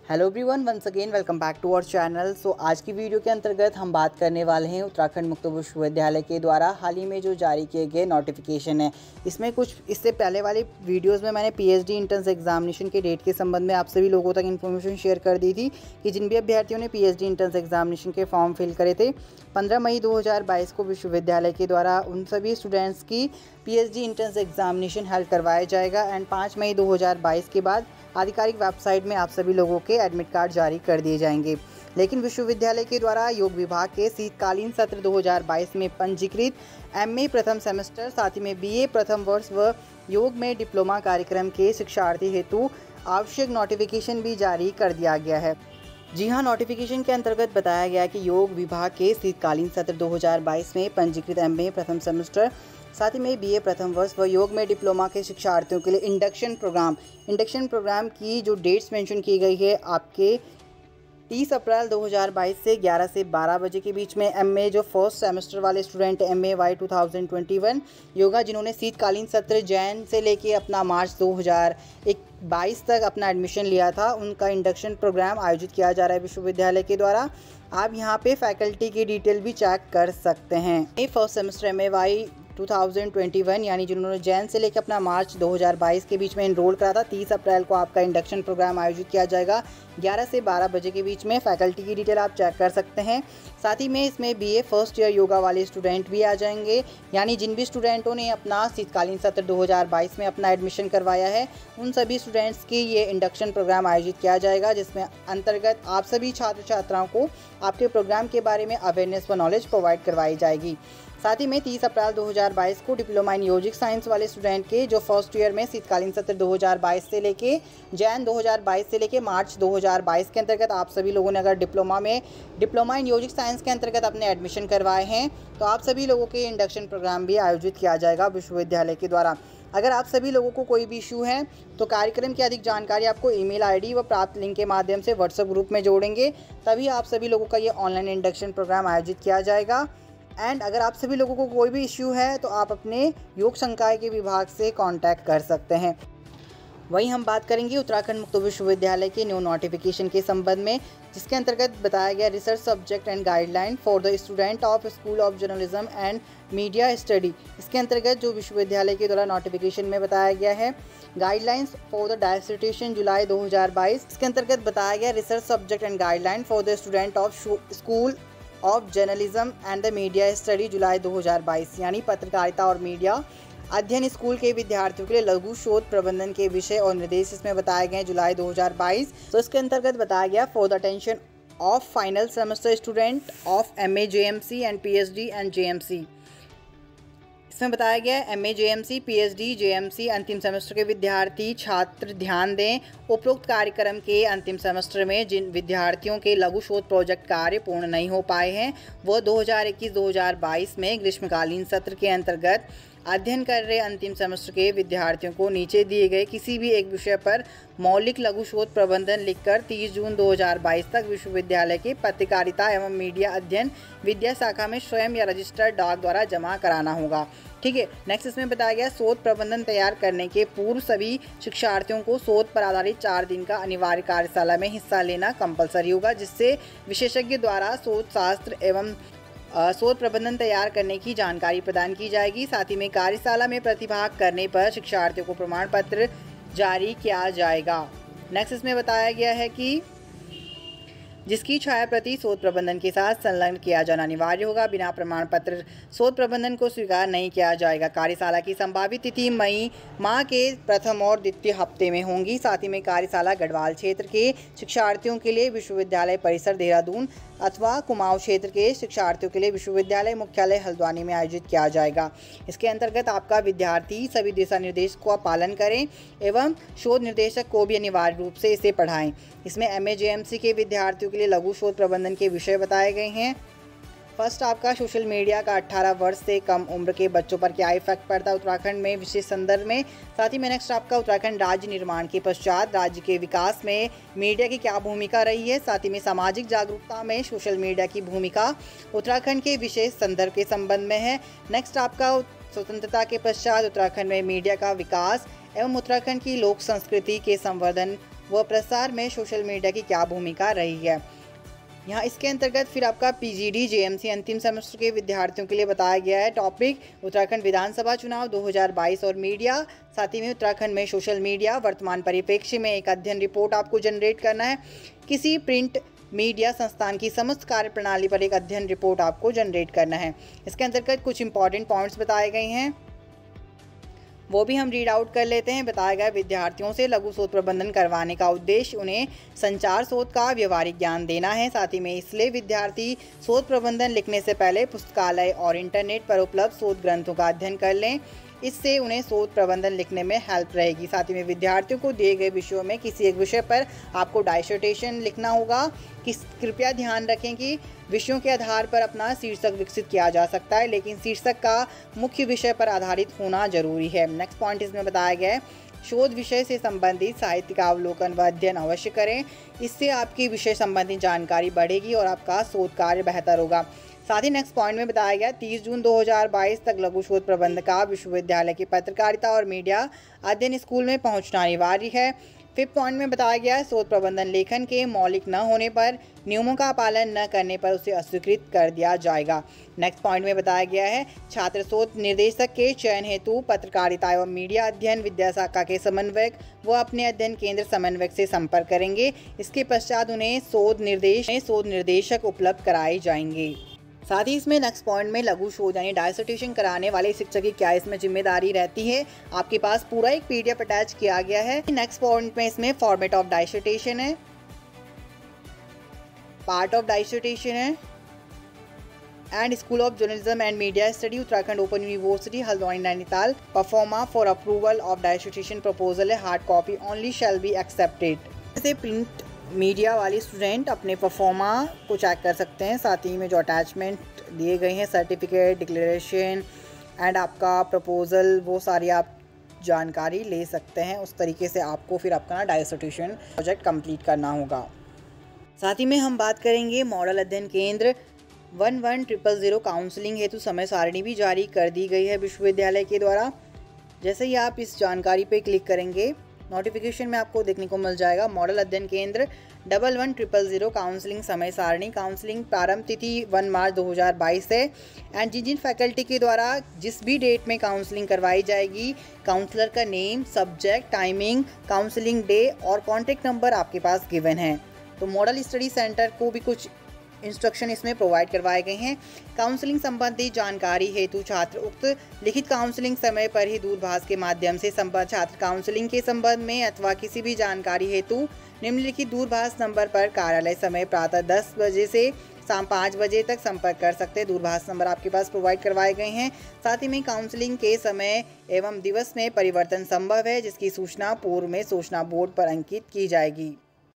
Hello everyone, once again welcome back to our channel. So आज की video के अंतर्गत हम बात करने वाले हैं उत्तराखंड मुक्त विश्वविद्यालय के द्वारा हाल ही में जो जारी किए गए नोटिफिकेशन है। इसमें कुछ इससे पहले वाली वीडियोस में मैंने पीएचडी इंट्रेंस एग्जामिनेशन के डेट के संबंध में आप सभी लोगों तक इन्फॉर्मेशन शेयर कर दी थी कि जिन भी अभ्यर्थियों ने पीएचडी इंट्रेंस एग्जामिनेशन के फॉर्म फिल करे थे 15 मई 2022 को विश्वविद्यालय के द्वारा उन सभी स्टूडेंट्स की पीएचडी इंट्रेंस एग्जामिनेशन हेल्ड करवाया जाएगा एंड 5 मई 2022 के बाद आधिकारिक वेबसाइट में आप सभी लोगों के एडमिट कार्ड जारी कर दिए जाएंगे। लेकिन विश्वविद्यालय के द्वारा योग विभाग के शीतकालीन सत्र 2022 में पंजीकृत एमए प्रथम सेमेस्टर साथ ही में बीए प्रथम वर्ष व योग में डिप्लोमा कार्यक्रम के शिक्षार्थी हेतु आवश्यक नोटिफिकेशन भी जारी कर दिया गया है। जी हाँ, नोटिफिकेशन के अंतर्गत बताया गया कि योग विभाग के शीतकालीन सत्र 2022 में पंजीकृत एमए प्रथम सेमेस्टर साथ ही में बीए प्रथम वर्ष व योग में डिप्लोमा के शिक्षार्थियों के लिए इंडक्शन प्रोग्राम की जो डेट्स मेंशन की गई है आपके 30 अप्रैल 2022 से 11 से 12 बजे के बीच में एमए जो फर्स्ट सेमेस्टर वाले स्टूडेंट एमए वाई 2021 योगा जिन्होंने शीतकालीन सत्र जैन से लेके अपना मार्च 2022 तक अपना एडमिशन लिया था उनका इंडक्शन प्रोग्राम आयोजित किया जा रहा है विश्वविद्यालय के द्वारा। आप यहाँ पे फैकल्टी की डिटेल भी चेक कर सकते हैं। फर्स्ट सेमेस्टर एमए वाई 2021 यानी जिन्होंने जैन से लेकर अपना मार्च 2022 के बीच में एनरोल करा था 30 अप्रैल को आपका इंडक्शन प्रोग्राम आयोजित किया जाएगा 11 से 12 बजे के बीच में। फैकल्टी की डिटेल आप चेक कर सकते हैं। साथ ही में इसमें बीए फर्स्ट ईयर योगा वाले स्टूडेंट भी आ जाएंगे, यानी जिन भी स्टूडेंटों ने अपना शीतकालीन सत्र 2022 में अपना एडमिशन करवाया है उन सभी स्टूडेंट्स की ये इंडक्शन प्रोग्राम आयोजित किया जाएगा, जिसमें अंतर्गत आप सभी छात्र छात्राओं को आपके प्रोग्राम के बारे में अवेयरनेस व नॉलेज प्रोवाइड करवाई जाएगी। साथ ही में 30 अप्रैल 2022 को डिप्लोमा इन योजिक साइंस वाले स्टूडेंट के जो फर्स्ट ईयर में शीतकालीन सत्र 2022 से लेके जैन 2022 से लेके मार्च 2022 के अंतर्गत आप सभी लोगों ने अगर डिप्लोमा इन योजिक साइंस के अंतर्गत अपने एडमिशन करवाए हैं तो आप सभी लोगों के इंडक्शन प्रोग्राम भी आयोजित किया जाएगा विश्वविद्यालय के द्वारा। अगर आप सभी लोगों को कोई भी इशू है तो कार्यक्रम की अधिक जानकारी आपको ईमेल आईडी व प्राप्त लिंक के माध्यम से व्हाट्सएप ग्रुप में जोड़ेंगे, तभी आप सभी लोगों का ये ऑनलाइन इंडक्शन प्रोग्राम आयोजित किया जाएगा। एंड अगर आप सभी लोगों को कोई भी इश्यू है तो आप अपने योग संकाय के विभाग से कांटेक्ट कर सकते हैं। वहीं हम बात करेंगे उत्तराखंड मुक्त विश्वविद्यालय के न्यू नोटिफिकेशन के संबंध में, जिसके अंतर्गत बताया गया research subject and guideline for the student of school of journalism and media study. इसके अंतर्गत जो विश्वविद्यालय के द्वारा नोटिफिकेशन में बताया गया है गाइडलाइंस फॉर द डिसर्टेशन जुलाई 2022। इसके अंतर्गत बताया गया research subject and guideline for the student of school of journalism and the media study जुलाई 2022, यानी पत्रकारिता और मीडिया अध्ययन स्कूल के विद्यार्थियों के लिए लघु शोध प्रबंधन के विषय और निर्देश इसमें बताए गए जुलाई 2022। तो इसके अंतर्गत बताया गया for the attention of final semester student of MA JMC and PhD and JMC. इसमें बताया गया एमए जेएमसी पीएचडी जेएमसी अंतिम सेमेस्टर के विद्यार्थी छात्र ध्यान दें, उपरोक्त कार्यक्रम के अंतिम सेमेस्टर में जिन विद्यार्थियों के लघु शोध प्रोजेक्ट कार्य पूर्ण नहीं हो पाए हैं वह 2021-2022 में ग्रीष्मकालीन सत्र के अंतर्गत अध्ययन कर रहे अंतिम सेमेस्टर के विद्यार्थियों को नीचे दिए गए किसी भी एक विषय पर मौलिक लघु शोध प्रबंधन लिखकर 30 जून 2022 तक विश्वविद्यालय के पत्रकारिता एवं मीडिया अध्ययन विद्या शाखा में स्वयं या रजिस्टर्ड डाक द्वारा जमा कराना होगा। ठीक है। नेक्स्ट इसमें बताया गया शोध प्रबंधन तैयार करने के पूर्व सभी शिक्षार्थियों को शोध पर आधारित 4 दिन का अनिवार्य कार्यशाला में हिस्सा लेना कंपलसरी होगा, जिससे विशेषज्ञ द्वारा शोध शास्त्र एवं शोध प्रबंधन तैयार करने की जानकारी प्रदान की जाएगी। साथ ही में कार्यशाला में प्रतिभाग करने पर शिक्षार्थियों को प्रमाण पत्र जारी किया जाएगा। नेक्स्ट इसमें बताया गया है कि जिसकी छायाप्रति शोध प्रबंधन के साथ संलग्न किया जाना अनिवार्य होगा, बिना प्रमाण पत्र शोध प्रबंधन को स्वीकार नहीं किया जाएगा। कार्यशाला की संभावित तिथि मई माह के प्रथम और द्वितीय हफ्ते में होंगी। साथ ही में कार्यशाला गढ़वाल क्षेत्र के शिक्षार्थियों के लिए विश्वविद्यालय परिसर देहरादून अथवा कुमाऊं क्षेत्र के शिक्षार्थियों के लिए विश्वविद्यालय मुख्यालय हल्द्वानी में आयोजित किया जाएगा। इसके अंतर्गत आपका विद्यार्थी सभी दिशा निर्देश का पालन करें एवं शोध निर्देशक को भी अनिवार्य रूप से इसे पढ़ाएं। इसमें एमए जेएमसी के विद्यार्थियों के लिए लघु शोध प्रबंधन के विषय बताए गए हैं। फर्स्ट आपका सोशल मीडिया का 18 वर्ष से कम उम्र के बच्चों पर क्या इफेक्ट पड़ता है उत्तराखंड में विशेष संदर्भ में। साथ ही में नेक्स्ट आपका उत्तराखंड राज्य निर्माण के पश्चात राज्य के विकास में मीडिया की क्या भूमिका रही है। साथ ही में सामाजिक जागरूकता में सोशल मीडिया की भूमिका उत्तराखंड के विशेष संदर्भ के संबंध में है। नेक्स्ट आपका स्वतंत्रता के पश्चात उत्तराखंड में मीडिया का विकास एवं उत्तराखंड की लोक संस्कृति के संवर्धन व प्रसार में सोशल मीडिया की क्या भूमिका रही है। यहाँ इसके अंतर्गत फिर आपका पीजीडी जेएमसी अंतिम सेमेस्टर के विद्यार्थियों के लिए बताया गया है। टॉपिक उत्तराखंड विधानसभा चुनाव 2022 और मीडिया, साथ ही में उत्तराखंड में सोशल मीडिया वर्तमान परिप्रेक्ष्य में एक अध्ययन रिपोर्ट आपको जनरेट करना है। किसी प्रिंट मीडिया संस्थान की समस्त कार्यप्रणाली पर एक अध्ययन रिपोर्ट आपको जनरेट करना है। इसके अंतर्गत कुछ इंपॉर्टेंट पॉइंट्स बताए गए हैं, वो भी हम रीड आउट कर लेते हैं। बताया गया विद्यार्थियों से लघु शोध प्रबंधन करवाने का उद्देश्य उन्हें संचार शोध का व्यवहारिक ज्ञान देना है। साथ ही में इसलिए विद्यार्थी शोध प्रबंधन लिखने से पहले पुस्तकालय और इंटरनेट पर उपलब्ध शोध ग्रंथों का अध्ययन कर लें। इससे उन्हें शोध प्रबंधन लिखने में हेल्प रहेगी। साथ ही में विद्यार्थियों को दिए गए विषयों में किसी एक विषय पर आपको डाइसर्टेशन लिखना होगा। कृपया ध्यान रखें कि विषयों के आधार पर अपना शीर्षक विकसित किया जा सकता है, लेकिन शीर्षक का मुख्य विषय पर आधारित होना जरूरी है। नेक्स्ट पॉइंट इसमें बताया गया है, शोध विषय से संबंधित साहित्य का अवलोकन व अध्ययन अवश्य करें। इससे आपकी विषय संबंधी जानकारी बढ़ेगी और आपका शोध कार्य बेहतर होगा। साथ ही नेक्स्ट पॉइंट में बताया गया 30 जून 2022 तक लघु शोध प्रबंध का विश्वविद्यालय की पत्रकारिता और मीडिया अध्ययन स्कूल में पहुंचना अनिवार्य है। फिफ्थ पॉइंट में बताया गया है शोध प्रबंधन लेखन के मौलिक न होने पर, नियमों का पालन न करने पर उसे अस्वीकृत कर दिया जाएगा। नेक्स्ट पॉइंट में बताया गया है छात्र शोध निर्देशक के चयन हेतु पत्रकारिता एवं मीडिया अध्ययन विद्याशाखा के समन्वयक व अपने अध्ययन केंद्र समन्वयक से संपर्क करेंगे। इसके पश्चात उन्हें शोध निर्देशक उपलब्ध कराए जाएंगे। साथ ही इसमें नेक्स्ट पॉइंट में लघु शोध यानी डायसर्टेशन कराने वाले शिक्षक की क्या इसमें जिम्मेदारी रहती है, आपके पास पूरा एक पीडीएफ अटैच किया गया है। नेक्स्ट पॉइंट में इसमें फॉर्मेट ऑफ डायसर्टेशन है, पार्ट ऑफ डायसर्टेशन है and school of journalism and media study Uttarakhand open university Haldwani Nainital proforma for approval of dissertation proposal है, hard copy only shall be accepted. जैसे print media वाले student अपने proforma को check कर सकते हैं। साथ ही में जो अटैचमेंट दिए गए हैं सर्टिफिकेट, डिक्लेरेशन एंड आपका प्रपोजल, वो सारी आप जानकारी ले सकते हैं। उस तरीके से आपको फिर अपना डायसर्टेशन प्रोजेक्ट कंप्लीट करना होगा। साथ ही में हम बात करेंगे मॉडल अध्ययन केंद्र 110000 काउंसलिंग हेतु समय सारणी भी जारी कर दी गई है विश्वविद्यालय के द्वारा। जैसे ही आप इस जानकारी पर क्लिक करेंगे नोटिफिकेशन में आपको देखने को मिल जाएगा मॉडल अध्ययन केंद्र 110000 काउंसलिंग समय सारणी। काउंसलिंग प्रारंभ तिथि 1 मार्च 2022 है एंड जिन फैकल्टी के द्वारा जिस भी डेट में काउंसलिंग करवाई जाएगी, काउंसलर का name, subject, timing, counselling day और कॉन्टैक्ट नंबर आपके पास गिवन है। तो मॉडल स्टडी सेंटर को भी कुछ इंस्ट्रक्शन इसमें प्रोवाइड करवाए गए हैं। काउंसलिंग संबंधी जानकारी हेतु छात्र उक्त लिखित काउंसलिंग समय पर ही दूरभाष के माध्यम से छात्र काउंसलिंग के संबंध में अथवा किसी भी जानकारी हेतु निम्नलिखित दूरभाष नंबर पर कार्यालय समय प्रातः 10 बजे से शाम 5 बजे तक संपर्क कर सकते हैं। दूरभाष नंबर आपके पास प्रोवाइड करवाए गए हैं। साथ ही में काउंसलिंग के समय एवं दिवस में परिवर्तन संभव है, जिसकी सूचना पूर्व में सूचना बोर्ड पर अंकित की जाएगी।